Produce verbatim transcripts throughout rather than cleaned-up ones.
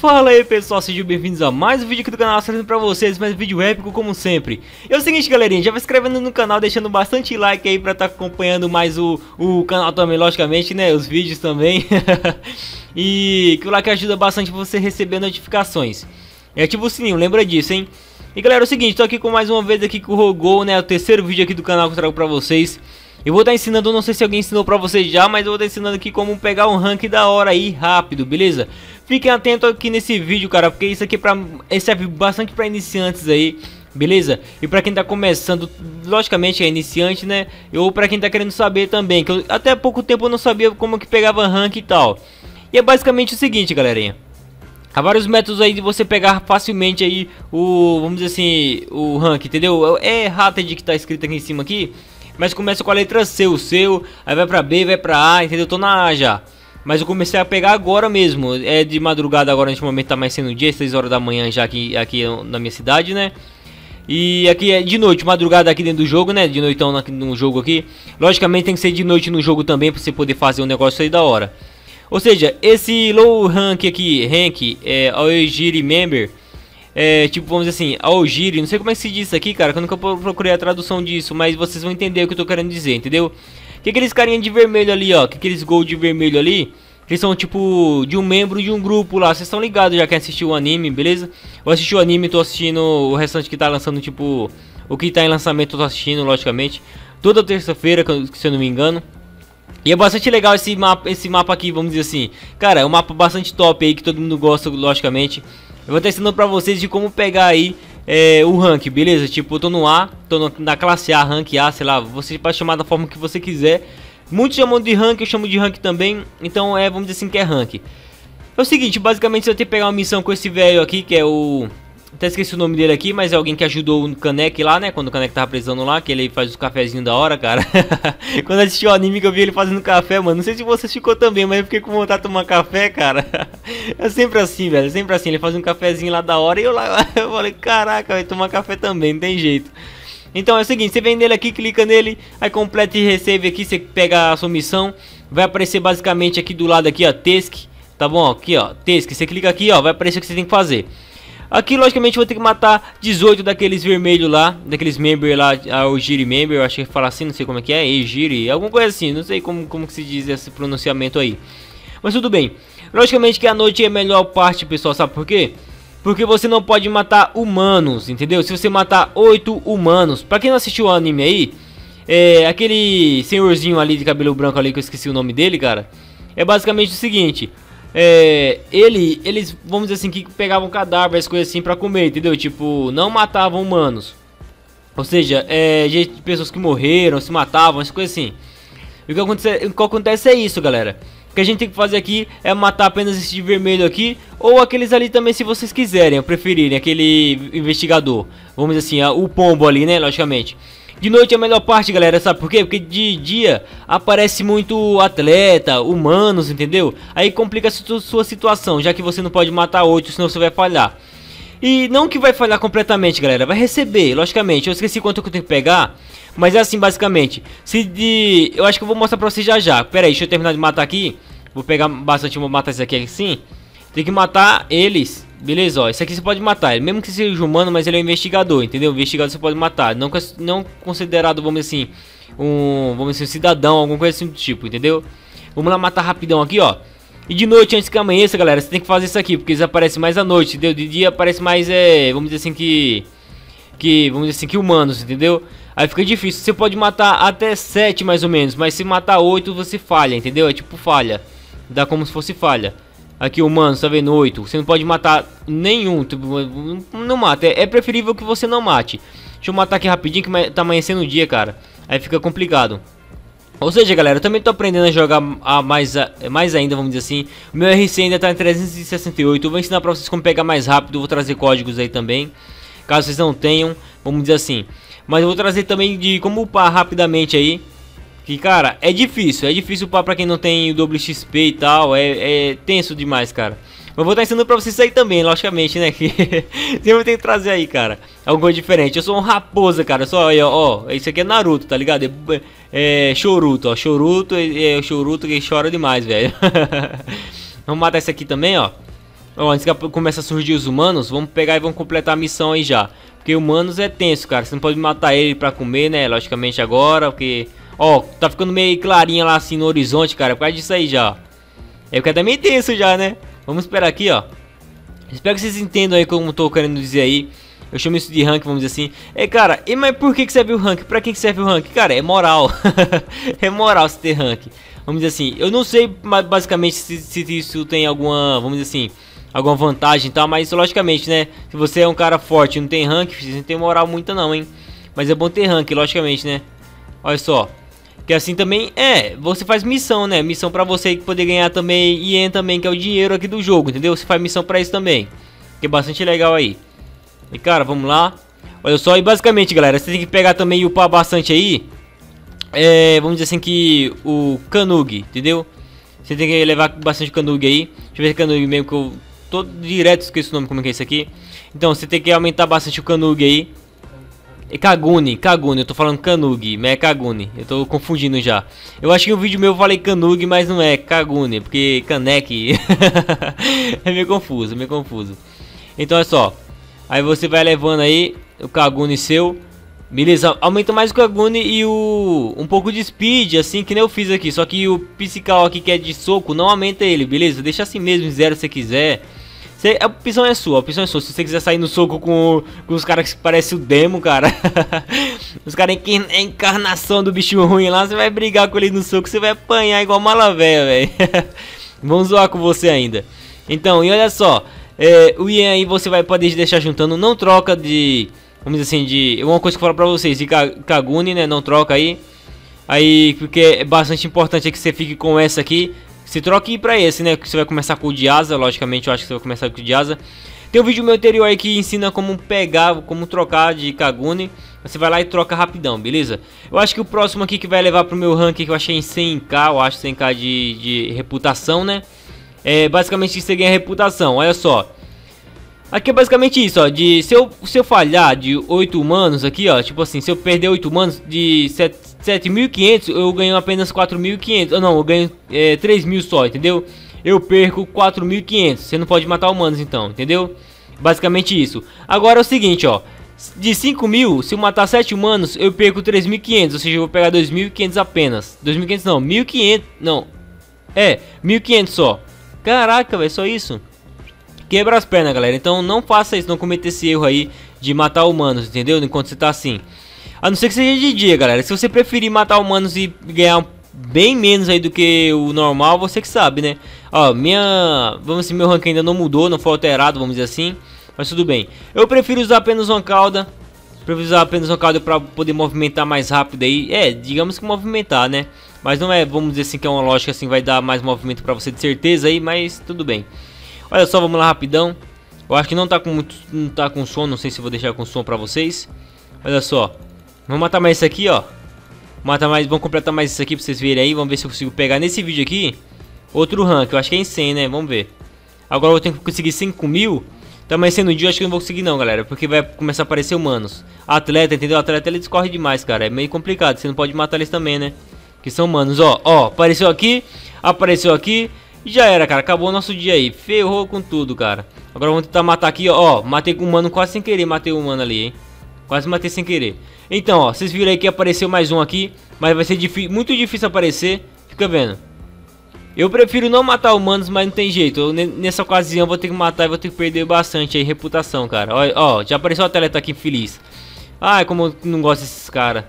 Fala aí pessoal, sejam bem-vindos a mais um vídeo aqui do canal, trazendo pra vocês mais um vídeo épico como sempre. E é o seguinte galerinha, já vai se inscrevendo no canal, deixando bastante like aí pra estar tá acompanhando mais o, o canal também, logicamente, né, os vídeos também. E que o like ajuda bastante você receber notificações. E ativa o sininho, lembra disso, hein. E galera, é o seguinte, tô aqui com mais uma vez aqui com o Rogol, né, o terceiro vídeo aqui do canal que eu trago pra vocês. Eu vou estar ensinando, não sei se alguém ensinou pra vocês já, mas eu vou estar ensinando aqui como pegar um rank da hora aí, rápido, beleza? Fiquem atentos aqui nesse vídeo, cara, porque isso aqui é pra, serve bastante pra iniciantes aí, beleza? E pra quem tá começando, logicamente é iniciante, né? Ou pra quem tá querendo saber também, que eu, até há pouco tempo eu não sabia como que pegava rank e tal. E é basicamente o seguinte, galerinha. Há vários métodos aí de você pegar facilmente aí o, vamos dizer assim, o rank, entendeu? É Rated que tá escrito aqui em cima aqui. Mas começa com a letra C, o seu, aí vai pra B, vai pra A, entendeu? Eu tô na A já. Mas eu comecei a pegar agora mesmo. É de madrugada agora, neste momento tá mais sendo dia, seis horas da manhã já aqui, aqui na minha cidade, né? E aqui é de noite, madrugada aqui dentro do jogo, né? De noitão aqui no jogo aqui. Logicamente tem que ser de noite no jogo também, pra você poder fazer um negócio aí da hora. Ou seja, esse low rank aqui, rank, é Aogiri Member. É, tipo, vamos dizer assim, Aogiri, não sei como é que se diz isso aqui, cara, que eu nunca procurei a tradução disso, mas vocês vão entender o que eu tô querendo dizer, entendeu? Que aqueles carinha de vermelho ali, ó, que aqueles gold de vermelho ali, que são tipo de um membro de um grupo lá, vocês estão ligados já que assistiu o anime, beleza? Eu assisti o anime, tô assistindo o restante que tá lançando, tipo, o que tá em lançamento eu tô assistindo, logicamente, toda terça-feira, se eu não me engano. E é bastante legal esse mapa, esse mapa aqui, vamos dizer assim, cara, é um mapa bastante top aí, que todo mundo gosta, logicamente. Eu vou estar ensinando pra vocês de como pegar aí é, o rank, beleza? Tipo, eu tô no A, tô no, na classe A, rank A, sei lá, você pode chamar da forma que você quiser. Muitos chamam de rank, eu chamo de rank também, então é, vamos dizer assim, que é rank. É o seguinte, basicamente você vai ter que pegar uma missão com esse velho aqui, que é o... Até esqueci o nome dele aqui, mas é alguém que ajudou o Kaneki lá, né? Quando o Kaneki tava precisando lá, que ele faz os cafezinhos da hora, cara. Quando eu assisti o anime que eu vi ele fazendo café, mano. Não sei se você ficou também, mas eu fiquei com vontade de tomar café, cara. É sempre assim, velho. É sempre assim. Ele faz um cafezinho lá da hora e eu lá, eu falei, caraca, vai tomar café também, não tem jeito. Então é o seguinte, você vem nele aqui, clica nele, aí completa e recebe aqui, você pega a sua missão. Vai aparecer basicamente aqui do lado aqui, ó, Task. Tá bom? Aqui, ó, Task. Você clica aqui, ó, vai aparecer o que você tem que fazer. Aqui, logicamente, eu vou ter que matar dezoito daqueles vermelhos lá, daqueles member lá, o Giri member, eu acho que fala assim, não sei como é que é, Egiri, alguma coisa assim, não sei como, como que se diz esse pronunciamento aí. Mas tudo bem. Logicamente que a noite é a melhor parte, pessoal, sabe por quê? Porque você não pode matar humanos, entendeu? Se você matar oito humanos, pra quem não assistiu o anime aí, é, aquele senhorzinho ali de cabelo branco ali, que eu esqueci o nome dele, cara, é basicamente o seguinte... É, ele, eles, vamos dizer assim, que pegavam cadáveres, coisas assim pra comer, entendeu? Tipo, não matavam humanos. Ou seja, é, gente, pessoas que morreram, se matavam, essas coisas assim. E o que acontece, o que acontece é isso, galera. O que a gente tem que fazer aqui é matar apenas esse de vermelho aqui, ou aqueles ali também se vocês quiserem, ou preferirem, aquele investigador. Vamos dizer assim, o pombo ali, né, logicamente. De noite é a melhor parte, galera, sabe por quê? Porque de dia aparece muito atleta, humanos, entendeu? Aí complica a sua situação, já que você não pode matar oito, senão você vai falhar. E não que vai falhar completamente, galera, vai receber, logicamente. Eu esqueci quanto que eu tenho que pegar, mas é assim, basicamente. Se de... Eu acho que eu vou mostrar pra vocês já já. Pera aí, deixa eu terminar de matar aqui. Vou pegar bastante, vou matar esse aqui assim. Tem que matar eles, beleza, ó, esse aqui você pode matar ele, mesmo que seja humano, mas ele é um investigador, entendeu? O investigador você pode matar, não, não considerado, vamos dizer assim, um, vamos dizer assim, um cidadão, alguma coisa assim do tipo, entendeu? Vamos lá matar rapidão aqui, ó. E de noite, antes que amanheça, galera, você tem que fazer isso aqui, porque eles aparecem mais à noite, entendeu? De dia aparece mais, é, vamos dizer assim, que, que, vamos dizer assim, que humanos, entendeu? Aí fica difícil, você pode matar até sete mais ou menos, mas se matar oito você falha, entendeu? É tipo falha, dá como se fosse falha. Aqui, humano, tá vendo? oito. Você não pode matar nenhum. Tipo, não mata. É, é preferível que você não mate. Deixa eu matar aqui rapidinho que tá amanhecendo o dia, cara. Aí fica complicado. Ou seja, galera, eu também tô aprendendo a jogar a mais, a, mais ainda, vamos dizer assim. O meu R C ainda tá em trezentos e sessenta e oito. Eu vou ensinar pra vocês como pegar mais rápido. Eu vou trazer códigos aí também, caso vocês não tenham, vamos dizer assim. Mas eu vou trazer também de como upar rapidamente aí. Que, cara, é difícil, é difícil upar pra quem não tem o W X P e tal, é, é tenso demais, cara. Mas vou estar ensinando pra vocês aí também, logicamente, né, que sempre tem que trazer aí, cara, alguma coisa diferente. Eu sou um raposa, cara, só aí, ó, ó, isso aqui é Naruto, tá ligado? É, é Choruto, ó, Choruto, é, é o Choruto que chora demais, velho. Vamos matar esse aqui também, ó. Ó, antes que comece a surgir os humanos, vamos pegar e vamos completar a missão aí já. Porque humanos é tenso, cara. Você não pode matar ele pra comer, né? Logicamente agora, porque... Ó, tá ficando meio clarinha lá assim no horizonte, cara. Por causa disso aí já, ó. É porque tá meio tenso já, né? Vamos esperar aqui, ó. Espero que vocês entendam aí como eu tô querendo dizer aí. Eu chamo isso de rank, vamos dizer assim. É, cara, e, mas por que que serve o rank? Pra que que serve o rank? Cara, é moral. É moral você ter rank. Vamos dizer assim, eu não sei basicamente se, se isso tem alguma, vamos dizer assim, alguma vantagem e tal, mas logicamente, né? Se você é um cara forte e não tem rank, você não tem moral muita não, hein? Mas é bom ter rank, logicamente, né? Olha só. Que assim também, é, você faz missão, né? Missão pra você poder ganhar também Ien também, que é o dinheiro aqui do jogo, entendeu? Você faz missão pra isso também. Que é bastante legal aí. E cara, vamos lá. Olha só, e basicamente, galera, você tem que pegar também e upar bastante aí. É, vamos dizer assim que o Canug, entendeu? Você tem que levar bastante Canug aí. Deixa eu ver se é Canug mesmo, que eu tô direto, esqueci o nome, como é que é isso aqui. Então, você tem que aumentar bastante o Canug aí. É Kaguni, Kaguni, eu tô falando Canug, mas é Kaguni, eu tô confundindo já. Eu acho que no vídeo meu eu falei Canug, mas não é Kaguni, porque Kanek é meio confuso, é meio confuso. Então é só, aí você vai levando aí o Kaguni seu, beleza? Aumenta mais o Kaguni e o um pouco de speed, assim que nem eu fiz aqui. Só que o Psical aqui que é de soco, não aumenta ele, beleza? Deixa assim mesmo, em zero se você quiser. Cê, a opção é sua, a opção é sua. Se você quiser sair no soco com, com os caras que parecem o demo, cara. Os caras em é encarnação do bicho ruim lá, você vai brigar com ele no soco, você vai apanhar igual mala véia, velho. Vamos zoar com você ainda. Então, e olha só, é, o Ien aí você vai poder deixar juntando, não troca de, vamos dizer assim, de, uma coisa que eu falo pra vocês, de Kaguni, né, não troca aí. Aí, porque é bastante importante é que você fique com essa aqui. Se troque pra esse, né? Que você vai começar com o de asa. Logicamente, eu acho que você vai começar com o de asa. Tem um vídeo meu anterior aí que ensina como pegar, como trocar de Kaguni. Você vai lá e troca rapidão, beleza? Eu acho que o próximo aqui que vai levar pro meu rank, que eu achei em cem k, eu acho cem k de, de reputação, né? É basicamente você ganha reputação, olha só. Aqui é basicamente isso, ó. De, se, eu, se eu falhar de oito humanos aqui, ó. Tipo assim, se eu perder oito humanos de sete mil e quinhentos, eu ganho apenas quatro mil e quinhentos. Não, eu ganho é, três mil só, entendeu? Eu perco quatro mil e quinhentos. Você não pode matar humanos então, entendeu? Basicamente isso. Agora é o seguinte, ó. De cinco mil, se eu matar sete humanos, eu perco três mil e quinhentos. Ou seja, eu vou pegar dois mil e quinhentos apenas. dois mil e quinhentos não, mil e quinhentos. Não. É, mil e quinhentos só. Caraca, velho, só isso? Quebra as pernas, galera. Então não faça isso, não cometa esse erro aí de matar humanos, entendeu? Enquanto você tá assim. A não ser que seja de dia, galera. Se você preferir matar humanos e ganhar bem menos aí do que o normal, você que sabe, né? Ó, minha... Vamos assim, meu rank ainda não mudou, não foi alterado, vamos dizer assim. Mas tudo bem. Eu prefiro usar apenas uma cauda. Prefiro usar apenas uma cauda pra poder movimentar mais rápido aí. É, digamos que movimentar, né? Mas não é, vamos dizer assim, que é uma lógica assim, vai dar mais movimento pra você de certeza aí, mas tudo bem. Olha só, vamos lá rapidão. Eu acho que não tá com muito, não tá com som, não sei se vou deixar com som pra vocês. Olha só. Vamos matar mais isso aqui, ó. Mata mais, vamos completar mais isso aqui pra vocês verem aí. Vamos ver se eu consigo pegar nesse vídeo aqui outro rank, eu acho que é em cem, né? Vamos ver. Agora eu tenho que conseguir cinco mil. Tá amanhecendo o dia, eu acho que eu não vou conseguir não, galera. Porque vai começar a aparecer humanos. Atleta, entendeu? Atleta ele discorre demais, cara. É meio complicado, você não pode matar eles também, né? Que são humanos, ó. Ó, apareceu aqui, apareceu aqui. E já era, cara, acabou o nosso dia aí. Ferrou com tudo, cara. Agora vamos tentar matar aqui, ó. Ó, matei com um mano quase sem querer. Matei um mano ali, hein. Quase matei sem querer. Então, ó, vocês viram aí que apareceu mais um aqui. Mas vai ser muito difícil aparecer. Fica vendo. Eu prefiro não matar humanos, mas não tem jeito. Eu, nessa ocasião eu vou ter que matar e vou ter que perder bastante aí reputação, cara. Ó, ó, já apareceu o atleta aqui feliz. Ai, como eu não gosto desses caras.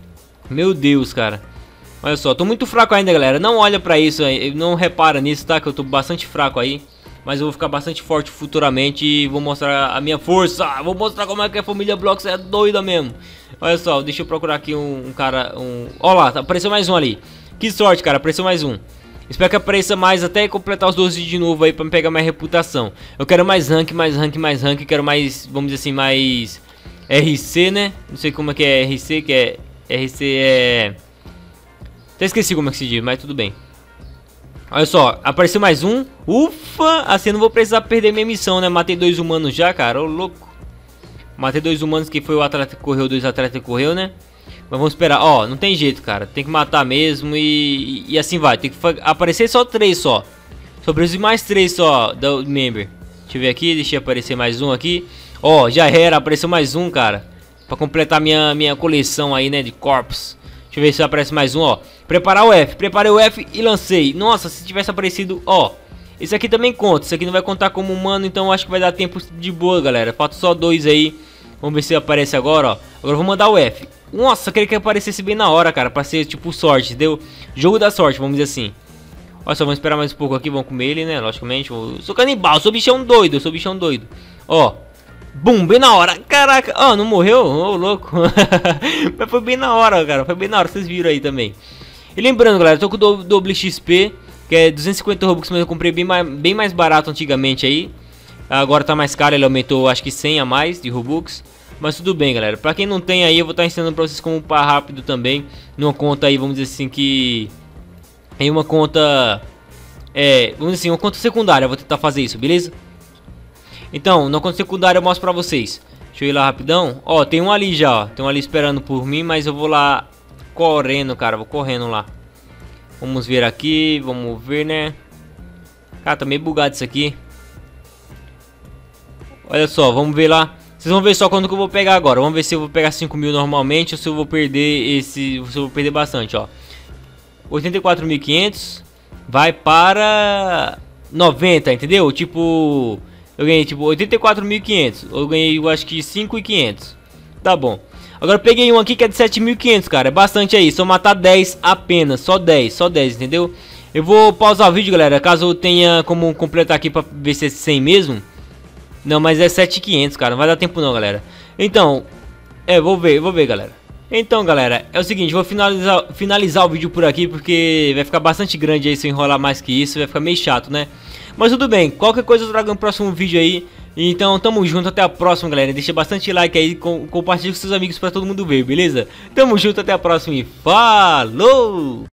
Meu Deus, cara. Olha só, tô muito fraco ainda, galera. Não olha pra isso aí, não repara nisso, tá? Que eu tô bastante fraco aí. Mas eu vou ficar bastante forte futuramente e vou mostrar a minha força. Vou mostrar como é que a família Blox é doida mesmo. Olha só, deixa eu procurar aqui um, um cara, um... Ó lá, apareceu mais um ali. Que sorte, cara, apareceu mais um. Espero que apareça mais até completar os doze de novo aí pra me pegar mais reputação. Eu quero mais rank, mais rank, mais rank. Quero mais, vamos dizer assim, mais R C, né? Não sei como é que é R C, que é... R C é... Até esqueci como é que se diz, mas tudo bem. Olha só, apareceu mais um. Ufa, assim eu não vou precisar perder minha missão, né? Matei dois humanos já, cara, ô louco. Matei dois humanos, que foi o atleta que correu, dois atletas que correu, né? Mas vamos esperar, ó, não tem jeito, cara. Tem que matar mesmo e, e assim vai. Tem que aparecer só três só. Só preciso de mais três só do member. Deixa eu ver aqui, deixa eu aparecer mais um aqui. Ó, já era, apareceu mais um, cara. Pra completar minha, minha coleção aí, né, de corpos. Deixa eu ver se aparece mais um, ó. Preparar o F, preparei o F e lancei. Nossa, se tivesse aparecido, ó. Esse aqui também conta, esse aqui não vai contar como humano, então acho que vai dar tempo de boa, galera. Falta só dois aí. Vamos ver se aparece agora, ó. Agora eu vou mandar o F. Nossa, queria que aparecesse bem na hora, cara, pra ser tipo sorte, entendeu? Jogo da sorte, vamos dizer assim. Olha só, vamos esperar mais um pouco aqui, vamos comer ele, né, logicamente. Eu sou canibal, sou bichão doido, eu sou bichão doido. Ó, bum, bem na hora, caraca. Ó, não morreu? Ô, louco. Mas foi bem na hora, cara, foi bem na hora, vocês viram aí também. E lembrando, galera, eu tô com o doble X P, que é duzentos e cinquenta Robux, mas eu comprei bem mais, bem mais barato antigamente aí. Agora tá mais caro, ele aumentou acho que cem a mais de Robux. Mas tudo bem, galera, pra quem não tem aí, eu vou estar ensinando pra vocês como upar rápido também. Numa conta aí, vamos dizer assim, que... em uma conta... É, vamos dizer assim, uma conta secundária, eu vou tentar fazer isso, beleza? Então, na conta secundária eu mostro pra vocês. Deixa eu ir lá rapidão. Ó, tem um ali já, ó. Tem um ali esperando por mim, mas eu vou lá correndo, cara, vou correndo lá. Vamos ver aqui, vamos ver, né? Cara, tá meio bugado isso aqui. Olha só, vamos ver lá. Vocês vão ver só quando que eu vou pegar agora. Vamos ver se eu vou pegar cinco mil normalmente ou se eu vou perder esse... se eu vou perder bastante, ó. oitenta e quatro mil e quinhentos vai para noventa, entendeu? Tipo, eu ganhei tipo oitenta e quatro mil e quinhentos. Eu ganhei, eu acho que cinco mil e quinhentos. Tá bom. Agora eu peguei um aqui que é de sete mil e quinhentos, cara. É bastante aí. Só matar dez apenas. Só dez, só dez, entendeu? Eu vou pausar o vídeo, galera. Caso eu tenha como completar aqui pra ver se é cem mesmo. Não, mas é sete mil e quinhentos, cara. Não vai dar tempo não, galera. Então, é, vou ver, vou ver, galera. Então, galera, é o seguinte, vou finalizar, finalizar o vídeo por aqui, porque vai ficar bastante grande aí se eu enrolar mais que isso, vai ficar meio chato, né? Mas tudo bem, qualquer coisa eu trago no próximo vídeo aí. Então, tamo junto, até a próxima, galera. Deixa bastante like aí, com, compartilha com seus amigos pra todo mundo ver, beleza? Tamo junto, até a próxima e falou!